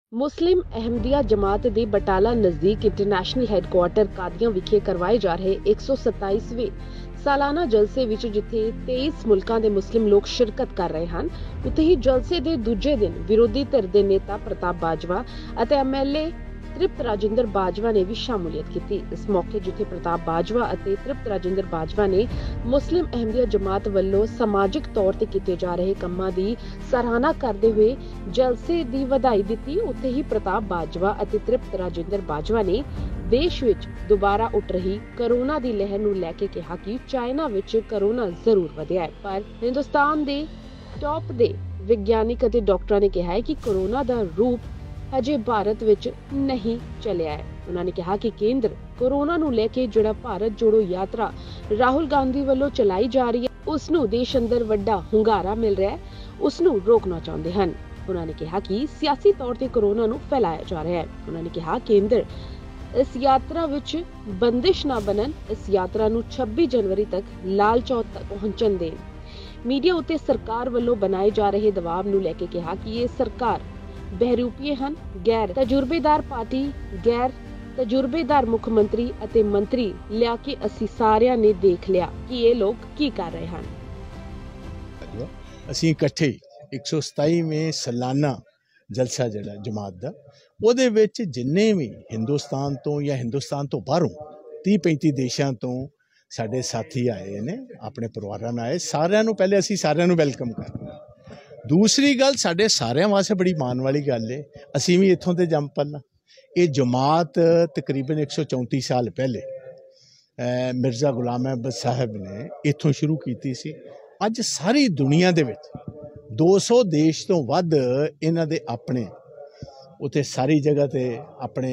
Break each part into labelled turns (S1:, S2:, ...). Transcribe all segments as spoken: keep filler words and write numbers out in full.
S1: मुस्लिम अहमदिया जमात के बटाला नजदीक international headquarter Qadian विखे करवाए जा रहे एक सौ सताईसवें सालाना जलसे विच जिथे तेईस मुल्कां दे मुस्लिम लोग शिरकत कर रहे हैं, उत्थे ही जलसे दे दूजे दिन विरोधी धिर दे नेता प्रताप बाजवा अते एमएलए तृप्त राजिंदर बाजवा ने भी शामूलियत की। इस मौके जिथे प्रताप बाजवा अते तृप्त राजिंदर बाजवा ने मुस्लिम अहमदिया जमात वल्लों समाजिक तौर ते कीते जा रहे कम्मां दी सराहना करते हुए जलसे दी वधाई दित्ती, उत्थे ही प्रताप बाजवा अते तृप्त राजिंदर बाजवा ने देश विच दोबारा उठ रही कोरोना दी लहर नूं लैके कहा कि चाइना विच कोरोना जरूर वधिया है, पर हिंदुस्तान दे टॉप दे विग्यानिक अते डॉक्टरां ने कहा है कि कोरोना दा रूप अजे भारत विच नहीं चलिया है। उन्होंने कहा कि केंद्र कोरोना नूं लेके जिहड़ा भारत जोड़ो यात्रा राहुल गांधी वालों चलाई जा रही है, उसनूं देश अंदर वड्डा हुंगारा मिल रहा है, उसनूं रोकना चाहते हैं। उन्होंने कहा कि सियासी तौर ते कोरोना नूं फैलाया जा रहा है। उन्होंने कहा केंद्र इस यात्रा विच बंदिश ना बनन, इस यात्रा नूं छब्बीस जनवरी तक लाल चौक तक पहुंचन देन। मीडिया उत्ते सरकार वालों बनाए जा रहे दबाव नूं लेके कहा कि ये सरकार बहरूपीए हैं, गैर तजुर्बेदार पार्टी, गैर तजुर्बेदार मुख मंत्री अते मंत्री लिया के असी सारियां ने देख लिया कि ये लोग की कर रहे हैं।
S2: असी इकट्ठे एक सौ सताईवें सालाना जलसा जिहड़ा जमात दा उहदे विच जिन्ने भी हिंदुस्तान तो या हिंदुस्तान तो बाहरों तीह पैंती देशों तो साडे साथी आए ने, अपने परिवारां नाल आए, सारियां नूं पहले असी सारियां नूं वैलकम करदे। दूसरी गल साडे सारियां वास्ते बड़ी मान वाली गल है, असी भी इत्थों ते जम पल। ये जमात तकरीबन एक सौ चौंती साल पहले मिर्ज़ा गुलाम अहमद साहब ने इत्थों शुरू की सी। अज सारी दुनिया दे विच दो सौ देश तो वध इन्हां दे अपने उत्थे सारी जगह ते अपने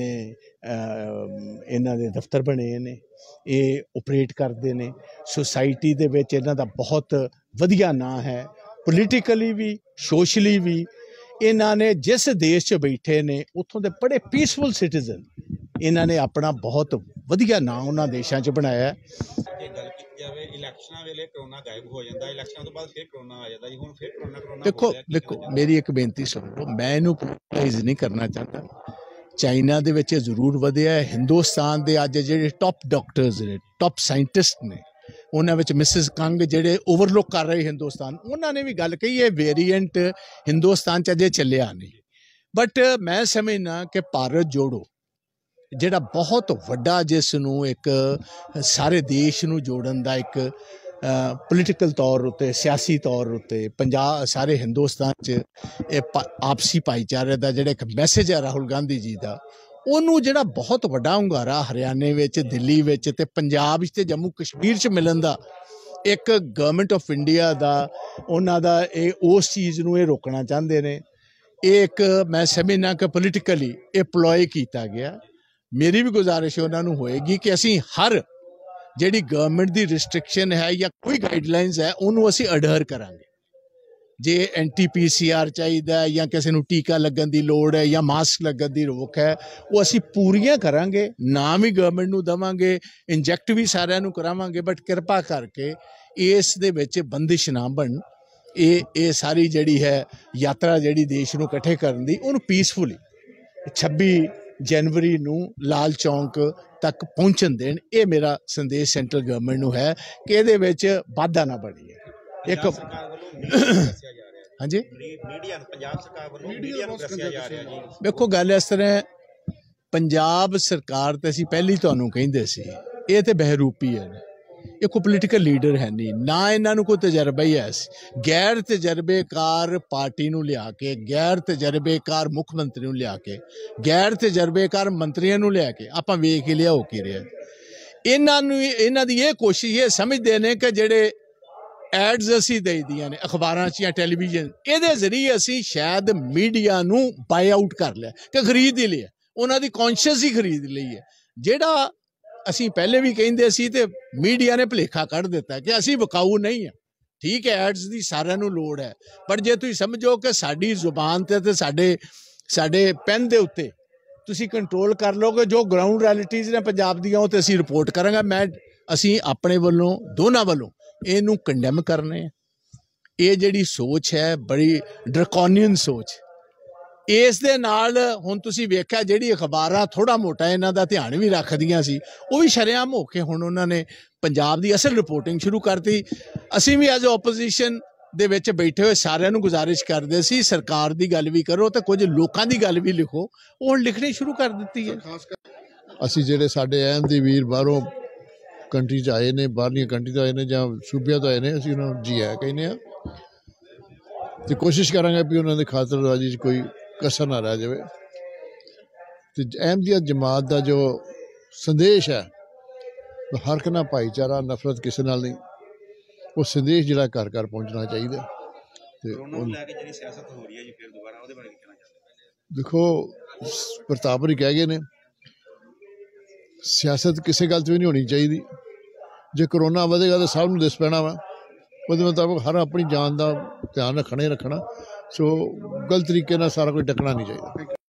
S2: इन्हां दे दफ्तर बने ने, ये ऑपरेट करते हैं। सोसाइटी दे विच इन्हां दा बहुत वधिया नाम है, पोलिटिकली भी सोशली भी। इन्हां ने जिस देश च बैठे ने उत्थों दे बड़े पीसफुल सिटीजन, इन्हां ने अपना बहुत वधिया नाम उन्हां देशां च बनाया। देखो देखो मेरी एक बेनती सुन लो, मैं इनू पोलराइज नहीं करना चाहता। चाइना दे विच जरूर वधिया है, हिंदुस्तान दे अज जिहड़े टॉप डॉक्टर्स ने, टॉप साइंटिस्ट ने, उन्हां विच मिसिस कंग जिहड़े ओवरलुक कर रहे हिंदुस्तान, उन्हां ने भी गल कही है वेरीएंट हिंदुस्तान च अजे चलिया नहीं। बट मैं समझना कि भारत जोड़ो जिहड़ा बहुत वड्डा, जिसनूं एक सारे देश नूं जोड़न दा एक पोलिटिकल तौर उत्ते, सियासी तौर उत्ते पंजाब सारे हिंदुस्तान च आपसी भाईचारे दा जिहड़ा एक मैसेज है राहुल गांधी जी दा, उन्होंने जिहड़ा बहुत वड्डा हुंगारा हरियाणे विच, दिल्ली विच ते पंजाब विच ते जम्मू कश्मीर च मिलन दा, एक गवर्नमेंट ऑफ इंडिया दा उन्हां दा ये उस चीज़ नूं ये रोकना चाहते हैं। एक मैं समझना कि पोलिटिकली एप्लॉय किया गया। मेरी भी गुजारिश उन्होंने होएगी कि असी हर जिहड़ी गवर्नमेंट दी रिस्ट्रिक्शन है या कोई गाइडलाइंस है उन्होंने असी अडर करांगे। जे एंटी पी सी आर चाहिए या किसी को टीका लगन की लोड़ है या मास्क लगन की रोक है, वो असी पूरियां करांगे। नाम ही गवर्नमेंट नूं देवांगे, इंजैक्ट भी सारिਆਂ ਨੂੰ करावांगे, बट कृपा करके इस दे विच बंदिश ना बन। ये ये सारी जिहड़ी है यात्रा जिहड़ी देश नूं इकट्ठे करन दी, उहनूं पीसफुली छब्बीस जनवरी नूं लाल चौंक तक पहुंचन देन। ये मेरा संदेश सेंट्रल गवर्नमेंट नूं है कि इहदे विच वाधा ना बने। एक हाँ जी देखो गल इस तरह, पंजाब सरकार तो असी पहले तुहानूं कहिंदे सी ये तो बहरूपी है, ये कोई पोलिटिकल लीडर है नहीं, ना इन्हां नूं कोई तजर्बा ही है। गैर तजर्बेकार पार्टी नूं लिया के, गैर तजर्बेकार मुख मंत्री नूं लिया के, गैर तजर्बेकार मंत्रियों नूं लिया के आपां वेख ही लिया हो की रहा। इन्हां नूं इन्हां दी ये कोशिश ये समझते हैं कि जिहड़े एड्स असी दई दियां ने अखबारां च या टैलीविजन, ये जरिए असी शायद मीडिया नूं बाय आउट कर लिया कि खरीद ही लिया, उन्हां दी कॉन्शियस ही खरीद ली है। जिहड़ा असी पहले भी कहिंदे सी ते मीडिया ने भुलेखा कढ़ दिता कि असी विकाऊ नहीं है। ठीक है, एड्स की सारिਆਂ ਨੂੰ लोड़ है, पर जे तुसीं समझो कि साडी जुबान ते ते साडे साडे पेन दे उत्ते तुसीं कंट्रोल कर लोगे, जो ग्राउंड रियलिटीज़ ने पंजाब दीआं वो ते असीं रिपोर्ट करांगे। मैं असीं अपने वल्लों दोनों वल्लों इहनूं कंडेम करने। ये जिहड़ी सोच है बड़ी ड्रकोनियन सोच, ਇਸ ਦੇ ਨਾਲ ਹੁਣ ਤੁਸੀਂ ਵੇਖਿਆ ਜਿਹੜੀ ਅਖਬਾਰਾਂ ਥੋੜਾ ਮੋਟਾ ਇਹਨਾਂ ਦਾ ਧਿਆਨ ਵੀ ਰੱਖਦੀਆਂ ਸੀ, ਉਹ ਵੀ ਸ਼ਰੇਆਮ ਹੋ ਕੇ ਹੁਣ ਉਹਨਾਂ ਨੇ ਪੰਜਾਬ ਦੀ ਅਸਲ ਰਿਪੋਰਟਿੰਗ ਸ਼ੁਰੂ ਕਰਤੀ। ਅਸੀਂ ਵੀ ਐਜ਼ ਓਪੋਜੀਸ਼ਨ ਦੇ ਵਿੱਚ ਬੈਠੇ ਹੋਏ ਸਾਰਿਆਂ ਨੂੰ ਗੁਜ਼ਾਰਿਸ਼ ਕਰਦੇ ਸੀ, ਸਰਕਾਰ ਦੀ ਗੱਲ ਵੀ ਕਰੋ ਤੇ ਕੁਝ ਲੋਕਾਂ ਦੀ ਗੱਲ ਵੀ ਲਿਖੋ। ਉਹ ਹੁਣ ਲਿਖਣੀ ਸ਼ੁਰੂ ਕਰ ਦਿੱਤੀ ਹੈ।
S3: ਅਸੀਂ ਜਿਹੜੇ ਸਾਡੇ ਅਹਿਮ ਦੀ ਵੀਰ ਬਾਹਰੋਂ ਕੰਟਰੀ 'ਚ ਆਏ ਨੇ, ਬਾਹਰਲੀਆਂ ਕੰਟਰੀ ਤੋਂ ਆਏ ਨੇ ਜਾਂ ਸੂਬਿਆਂ ਤੋਂ ਆਏ ਨੇ, ਅਸੀਂ ਉਹਨਾਂ ਨੂੰ ਜੀ ਆਇਆ ਕਹਿੰਦੇ ਹਾਂ ਅਤੇ ਕੋਸ਼ਿਸ਼ ਕਰਾਂਗੇ ਵੀ ਉਹਨਾਂ ਦੀ ਖਾਤਰਦਾਰੀ 'ਚ ਕੋਈ ਕਸਰ ਨਾ ਰਹਿ ਜਾਵੇ। ਅਤੇ ਅਹਿਮਦੀਆ ਜਮਾਤ ਦਾ ਜੋ ਸੰਦੇਸ਼ ਹੈ, ਹਰ ਇੱਕ ਨਾਲ ਭਾਈਚਾਰਾ, ਨਫ਼ਰਤ ਕਿਸੇ ਨਾਲ ਨਹੀਂ, ਉਹ ਸੰਦੇਸ਼ ਜਿਹੜਾ ਘਰ ਘਰ ਪਹੁੰਚਣਾ ਚਾਹੀਦਾ। ਤੇ ਦੇਖੋ ਪ੍ਰਤਾਪ ਹੋਰੀ ਕਹਿ ਗਏ ਨੇ, ਸਿਆਸਤ ਕਿਸੇ ਗੱਲ 'ਚ ਵੀ ਨਹੀਂ ਹੋਣੀ ਚਾਹੀਦੀ। ਜੇ ਕਰੋਨਾ ਵਧੇਗਾ ਤਾਂ ਸਭ ਨੂੰ ਦਿਸ ਪੈਣਾ ਵਾ, ਉਹਦੇ ਮੁਤਾਬਕ ਹਰ ਆਪਣੀ ਜਾਨ ਦਾ ਧਿਆਨ ਰੱਖਣਾ ਹੀ ਰੱਖਣਾ। ਸੋ ਗਲਤ ਤਰੀਕੇ ਨਾਲ ਸਾਰਾ ਕੁਝ ਡੱਕਣਾ ਨਹੀਂ ਚਾਹੀਦਾ।